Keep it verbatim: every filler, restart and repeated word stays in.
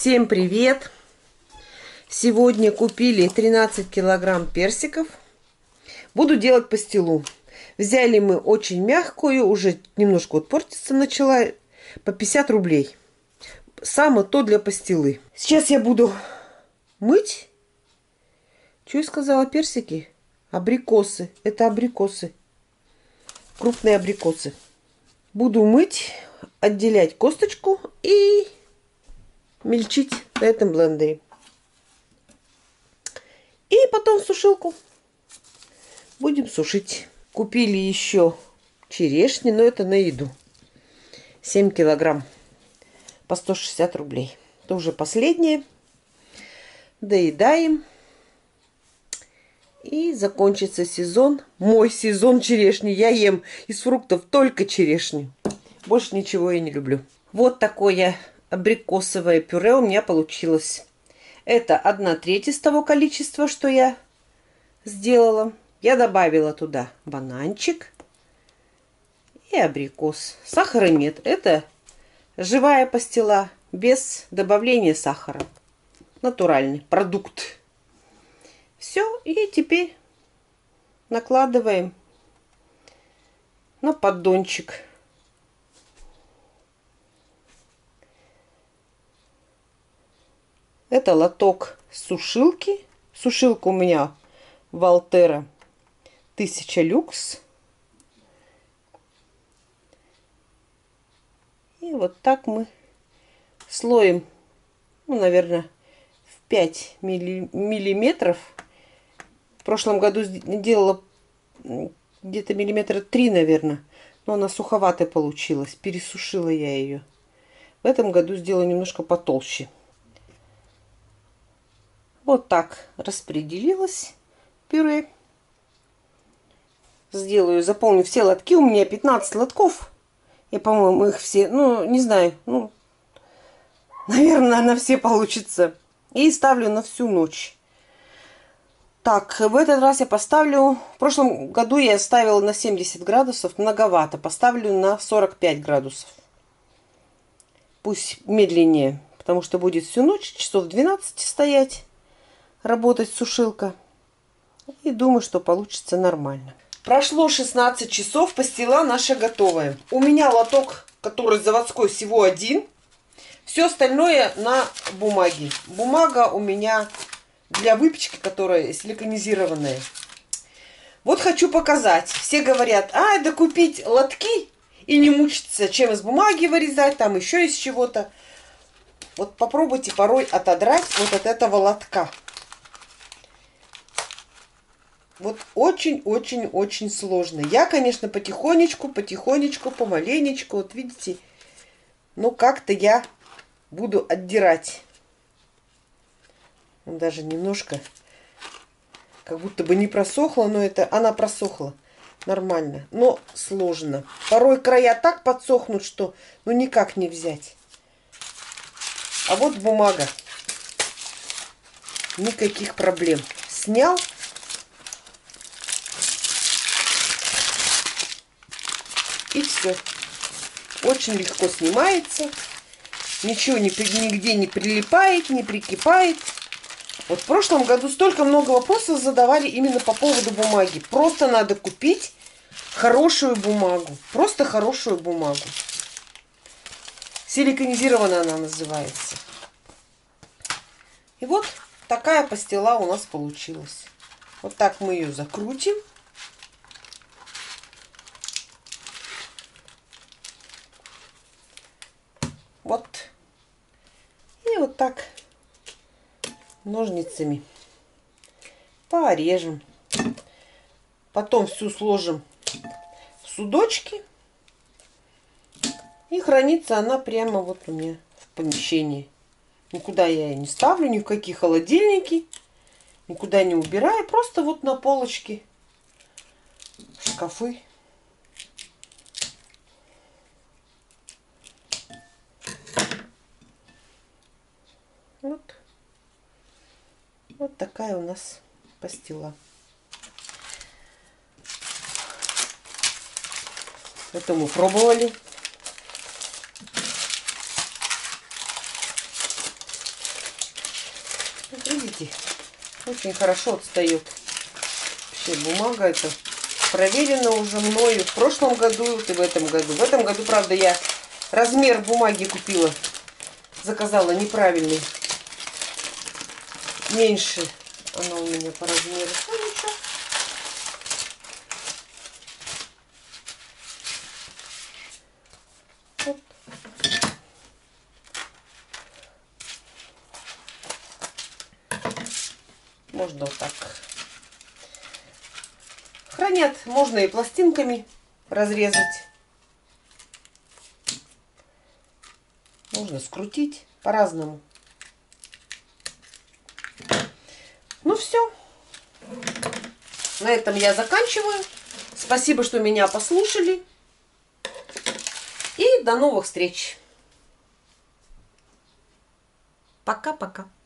Всем привет! Сегодня купили тринадцать килограмм персиков. Буду делать пастилу. Взяли мы очень мягкую, уже немножко вот портиться начала, по пятьдесят рублей. Самое то для пастилы. Сейчас я буду мыть. Что я сказала? Персики? Абрикосы. Это абрикосы. Крупные абрикосы. Буду мыть, отделять косточку и мельчить в этом блендере. И потом в сушилку будем сушить. Купили еще черешни, но это на еду. семь килограмм по сто шестьдесят рублей. Это уже последнее. Доедаем. И закончится сезон. Мой сезон черешни. Я ем из фруктов только черешню. Больше ничего я не люблю. Вот такое абрикосовое пюре у меня получилось. Это одна треть из того количества, что я сделала. Я добавила туда бананчик и абрикос. Сахара нет. Это живая пастила без добавления сахара. Натуральный продукт. Все. И теперь накладываем на поддончик. Это лоток сушилки. Сушилка у меня Волтера тысяча люкс. И вот так мы слоем, ну, наверное, в пять миллиметров. В прошлом году делала где-то миллиметра три, наверное. Но она суховатая получилась. Пересушила я ее. В этом году сделаю немножко потолще. Вот так распределилось пюре. Сделаю, заполню все лотки. У меня пятнадцать лотков. Я, по-моему, их все, ну, не знаю, ну, наверное, на все получится. И ставлю на всю ночь. Так, в этот раз я поставлю... В прошлом году я ставила на семьдесят градусов. Многовато. Поставлю на сорок пять градусов. Пусть медленнее. Потому что будет всю ночь, часов двенадцать стоять. Работать сушилка. И думаю, что получится нормально. Прошло шестнадцать часов, пастила наша готовая. У меня лоток, который заводской, всего один. Все остальное на бумаге. Бумага у меня для выпечки, которая силиконизированная. Вот хочу показать. Все говорят, а, да купить лотки и не мучиться, чем из бумаги вырезать, там еще из чего-то. Вот попробуйте порой отодрать вот от этого лотка. Вот очень-очень-очень сложно. Я, конечно, потихонечку, потихонечку, помаленечку, вот видите, но как-то я буду отдирать. Даже немножко, как будто бы не просохла, но это она просохла нормально, но сложно. Порой края так подсохнут, что ну никак не взять. А вот бумага. Никаких проблем. Снял. И все. Очень легко снимается. Ничего не, нигде не прилипает, не прикипает. Вот в прошлом году столько много вопросов задавали именно по поводу бумаги. Просто надо купить хорошую бумагу. Просто хорошую бумагу. Силиконизированная она называется. И вот такая пастила у нас получилась. Вот так мы ее закрутим. Вот. И вот так ножницами порежем. Потом всю сложим в судочки. И хранится она прямо вот у меня в помещении. Никуда я ее не ставлю, ни в какие холодильники. Никуда не убираю. Просто вот на полочке, в шкафы. Вот. Вот такая у нас пастила. Это мы пробовали. Вот видите, очень хорошо отстает. Вообще бумага эта проверена уже мною в прошлом году вот и в этом году. В этом году, правда, я размер бумаги купила, заказала неправильный. Меньше она у меня по размеру. Ну, ничего. Вот. Можно вот так. Хранят. Можно и пластинками разрезать. Можно скрутить по-разному. Ну все. На этом я заканчиваю. Спасибо, что меня послушали. И до новых встреч. Пока-пока.